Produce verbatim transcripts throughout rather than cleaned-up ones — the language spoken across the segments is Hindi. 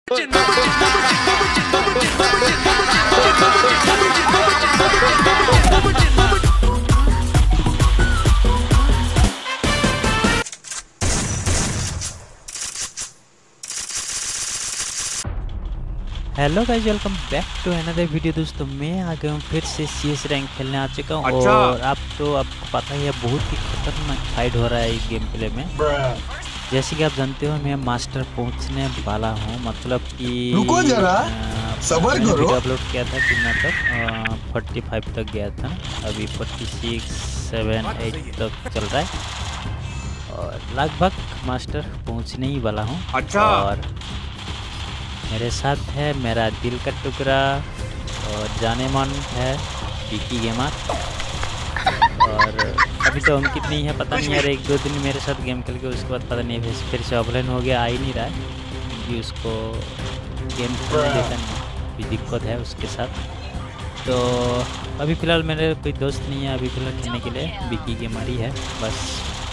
Hello guys, welcome back to another video. दोस्तों मैं आ गया हूँ फिर से सीएस रैंक खेलने आ चुका हूँ। अच्छा। और आप तो आपको पता ही है, बहुत ही खतरनाक फाइट हो रहा है इस गेम प्ले में। जैसे कि आप जानते हो, मैं मास्टर पहुँचने वाला हूँ, मतलब कि रुको जरा, सब्र करो। वीडियो अपलोड किया था कितना तक, फोर्टी फाइव तक गया था, अभी फोर्टी सिक्स सेवन एट तक चल रहा है और लगभग मास्टर पहुँचने ही वाला हूँ। अच्छा। और मेरे साथ है मेरा दिल का टुकड़ा और जाने मन है विकी गेमर। और अभी तो अंकित नहीं है, पता नहीं यार, एक दो दिन मेरे साथ गेम खेल के उसके बाद पता नहीं फिर से ऑफलाइन हो गया, आ ही नहीं रहा है क्योंकि उसको गेम खेलने देता नहीं, कोई दिक्कत है उसके साथ। तो अभी फ़िलहाल मेरे कोई दोस्त नहीं है अभी फ़िलहाल खेलने के लिए, विकी गेमर ही है बस।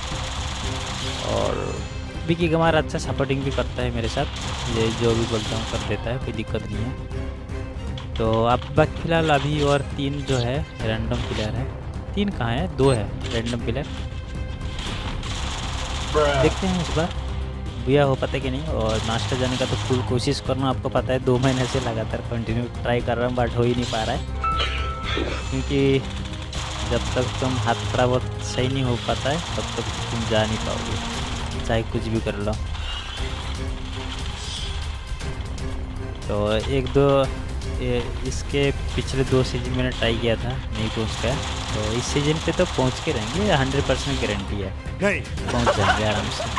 और विकी गेमर अच्छा सपोर्टिंग भी करता है मेरे साथ, ये जो भी बोलता हूँ कर देता है, कोई दिक्कत नहीं है। तो अब बाकी फ़िलहाल अभी और तीन जो है रैंडम प्लेयर है, तीन कहाँ है, दो है रैंडम प्लेयर। देखते हैं इस बार भैया हो पाता कि नहीं। और मास्टर जाने का तो फुल कोशिश करना, आपको पता है दो महीने से लगातार कंटिन्यू ट्राई कर रहा हूँ बट हो ही नहीं पा रहा है, क्योंकि जब तक तुम हाथ खड़ा बहुत सही नहीं हो पाता है तब तक तुम जा नहीं पाओगे, चाहे कुछ भी कर लो। तो एक दो ए, इसके पिछले दो सीजन मैंने ट्राई किया था, नहीं पहुंच पाया, तो इस सीजन पे तो पहुंच के रहेंगे, हंड्रेड परसेंट गारंटी है पहुंच जाएंगे आराम से।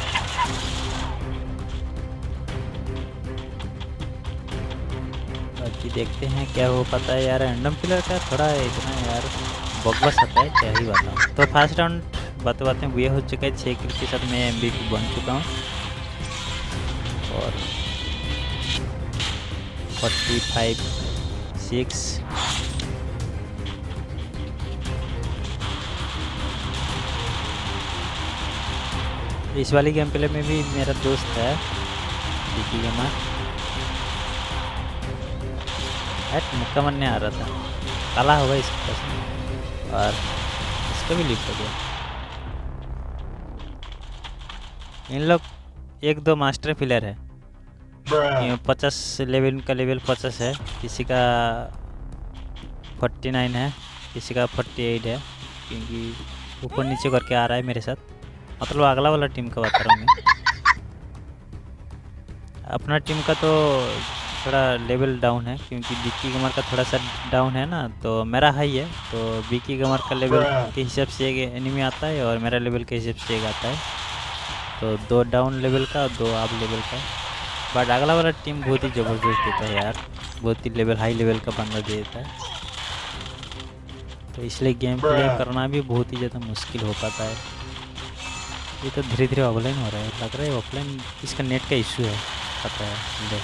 बाकी देखते हैं क्या हो पाता है यार, रैंडम प्लेयर का थोड़ा इतना यार बकवास आता है, क्या ही बताऊँ। तो फर्स्ट राउंड बातें बातें हुए हो चुका है, छः किल के साथ मैं एमवीपी बन चुका हूँ और फोर्टी फाइव सिक्स इस वाली गेम प्ले में भी मेरा दोस्त है विकी गेमर, हट मुक्का मरने आ रहा था, काला होगा इसका पसंद और इसका भी लिफ्ट हो गया। इन लोग एक दो मास्टर प्लेयर है, पचास लेवल का लेवल पचास है, किसी का फोर्टी नाइन है, किसी का फोर्टी एट है, क्योंकि ऊपर नीचे करके आ रहा है मेरे साथ, मतलब अगला वाला टीम का बता रहा हूँ मैं। अपना टीम का तो थोड़ा लेवल डाउन है क्योंकि विकी गेमर का थोड़ा सा डाउन है ना, तो मेरा हाई है, तो विकी गेमर का लेवल के हिसाब से एक एनिमी आता है और मेरा लेवल के हिसाब से एक आता है, तो दो डाउन लेवल का दो अप लेवल का। बट अगला वाला टीम बहुत ही ज़बरदस्त देता है यार, बहुत ही लेवल हाई लेवल का बंदा देता है, तो इसलिए गेम प्ले करना भी बहुत ही ज़्यादा मुश्किल हो पाता है। ये तो धीरे धीरे ऑफलाइन हो रहा है, लग रहा है ऑफलाइन इसका नेट का इशू है, पता है मुझे।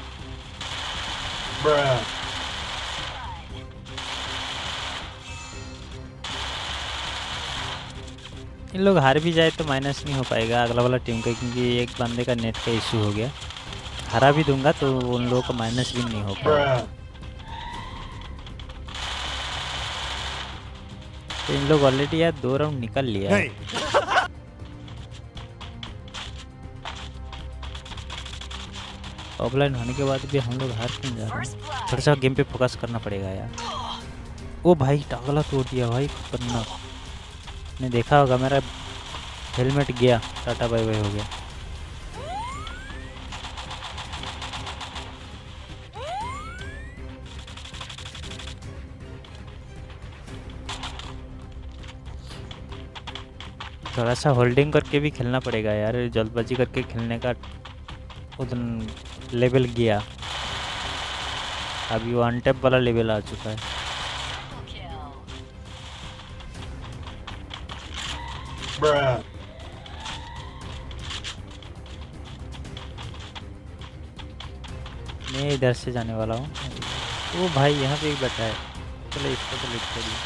इन लोग हार भी जाए तो माइनस नहीं हो पाएगा अगला वाला टीम का, क्योंकि एक बंदे का नेट का इशू हो गया, हरा भी दूंगा तो उन लोगों का माइनस भी नहीं हो पाएगा। तो इन लोग ऑलरेडी यार दो राउंड निकल लिया है। ऑफलाइन होने के बाद भी हम लोग हार क्यों जा रहे हैं, थोड़ा सा गेम पे फोकस करना पड़ेगा यार। ओ भाई टागला तोड़ दिया भाई, खतरनाक। ने देखा होगा मेरा हेलमेट गया, टाटा बाय बाय हो गया। थोड़ा सा होल्डिंग करके भी खेलना पड़ेगा यार, जल्दबाजी करके खेलने का उतना लेवल गया, अभी वन टैप वाला लेवल आ चुका है। मैं इधर से जाने वाला हूँ। वो भाई यहाँ पे एक बैठा है, चलो इसको तो लिख करिए।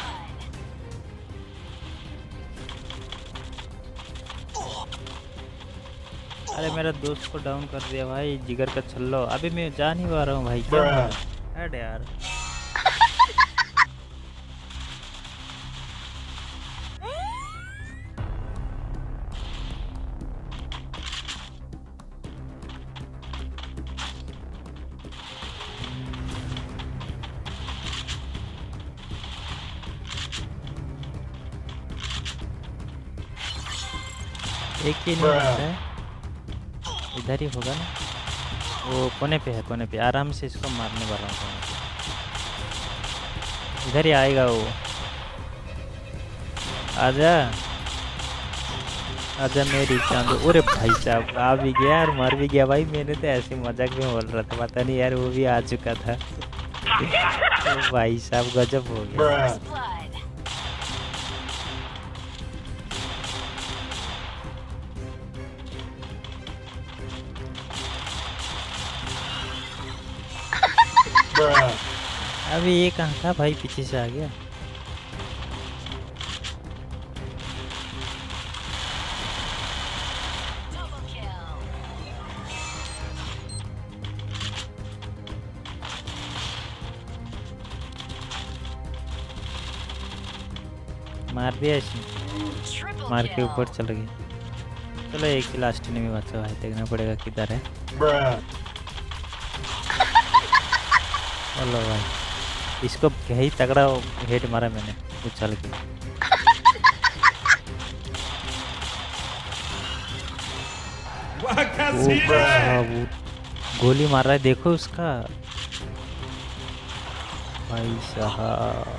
अरे मेरा दोस्त को डाउन कर दिया भाई, जिगर का छल्लो। अभी मैं जा नहीं पा रहा हूँ भाई, क्या हट यार। एक ही नहीं होता है, इधर ही होगा ना। वो कोने पे है, कोने पे। आराम से इसको मारने वाला हूँ। इधर ही आएगा वो। आजा आजा मेरी चांद। अरे भाई साहब आ भी गया और मर भी गया भाई। मैंने तो ऐसे मजाक में बोल रहा था, पता नहीं यार वो भी आ चुका था। तो भाई साहब गजब हो गया। अभी ये कहाँ था भाई, पीछे से आ गया। मार दिया इसने, मार के ऊपर चल गया। चलो एक ही लास्ट ने भी बचा भाई, देखना पड़ेगा किधर है। चलो भाई, इसको यही तगड़ा हेड मारा मैंने उछल के। वो गोली मार रहा है, देखो उसका भाई साहब।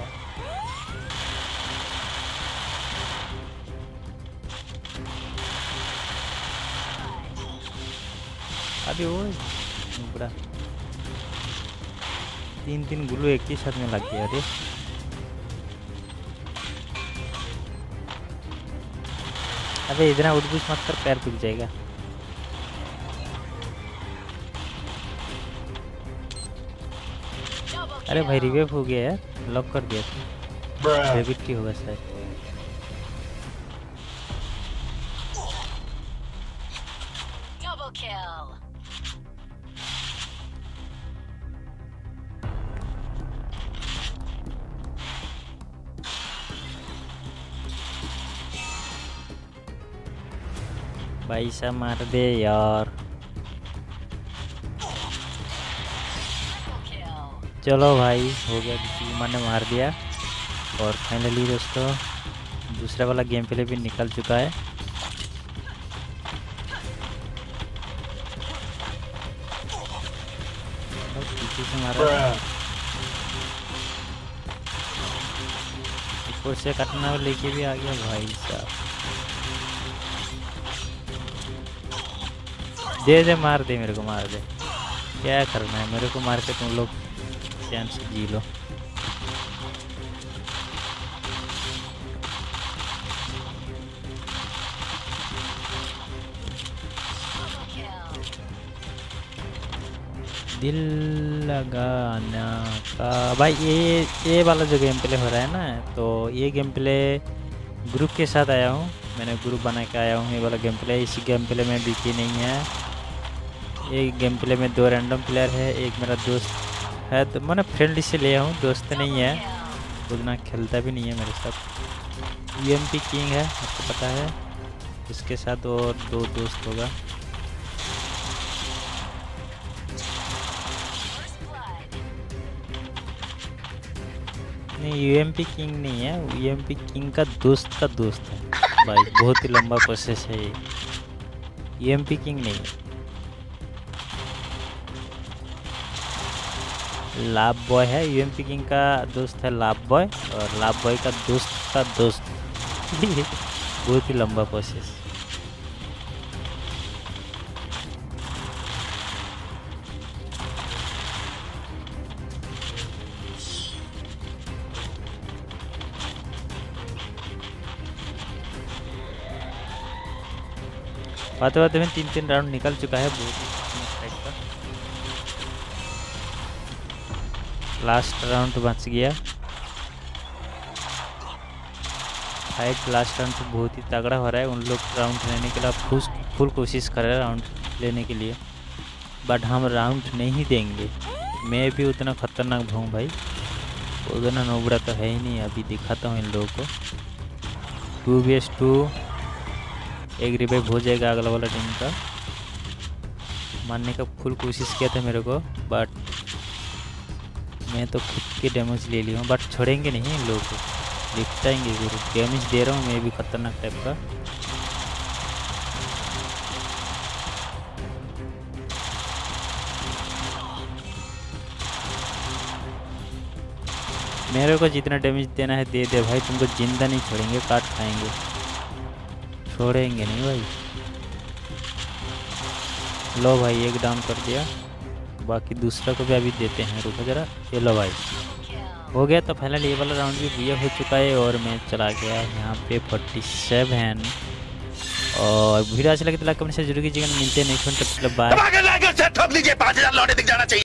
अभी वो बड़ा तीन तीन गुल्लू एक ही साथ में लग गया। अरे अबे इतना उठबुस मत कर, पैर टूट जाएगा। अरे भाई रिवेव हो गया यार, लॉक कर दिया था। डेबिट की होगा शायद। भाई साहब मार दे यार। चलो भाई हो गया, मैंने मार दिया। और फाइनली दोस्तों दूसरा वाला गेम प्ले भी निकल चुका है। पीछे से मारा, ऊपर से कटना लेके भी आ गया भाई साहब। दे दे मार दे, मेरे को मार दे। क्या करना है, मेरे को मार के तुम लोग चैन से जी लो। दिल लगाना का भाई, ये ये वाला जो गेम प्ले हो रहा है ना, तो ये गेम प्ले ग्रुप के साथ आया हूँ। मैंने ग्रुप बना के आया हूँ। ये वाला गेम प्ले, इसी गेम प्ले में बिकी नहीं है। एक गेम प्ले में दो रैंडम प्लेयर है, एक मेरा दोस्त है। तो मैंने फ्रेंडली से लिया हूँ, दोस्त नहीं है, उतना खेलता भी नहीं है मेरे साथ। यू एम पी किंग है, आपको पता है। इसके साथ और दो दोस्त होगा। नहीं यू एम पी किंग नहीं है, यू एम पी किंग का दोस्त का दोस्त है भाई। बहुत ही लंबा प्रोसेस है ये। यू एम पी किंग नहीं है, लाभ बॉय है। यू एम पी किंग का दोस्त है लाभ बॉय, और लाभ बॉय का दोस्त का दोस्त। बहुत ही लंबा प्रोसेस। बातें बातें में तीन तीन राउंड निकल चुका है। बहुत ही का लास्ट राउंड बच गया। फाइट लास्ट राउंड तो बहुत ही तगड़ा हो रहा है। उन लोग राउंड लेने के लिए फुल फुल कोशिश कर रहे हैं राउंड लेने के लिए, बट हम राउंड नहीं देंगे। मैं भी उतना खतरनाक हूँ भाई, उतना नोबड़ा तो है ही नहीं। अभी दिखाता हूँ इन लोगों को। टू बी एस टू एक रिवाइव हो जाएगा अगला वाला टीम का। मारने का फुल कोशिश किया था मेरे को, बट मैं तो खुद के डैमेज ले लिया हूँ। बट छोड़ेंगे नहीं इन लोगों को, निपटाएंगे जरूर। डैमेज दे रहा हूँ मैं भी खतरनाक टाइप का। मेरे को जितना डैमेज देना है दे दे भाई, तुमको जिंदा नहीं छोड़ेंगे, काट खाएंगे, छोड़ेंगे नहीं भाई। लो भाई एक डाउन कर दिया, बाकी दूसरा को भी अभी देते हैं, रुको जरा। ये लो भाई हो गया। तो फाइनली ये वाला राउंड भी बुआ हो चुका है और मैं चला गया यहाँ पे फोर्टी सेवन। और वीडियो अच्छा लगे तो लाइक कमेंट से जरूर कीजिएगा। मिलते हैं नेक्स्ट वन, तब तक बाय।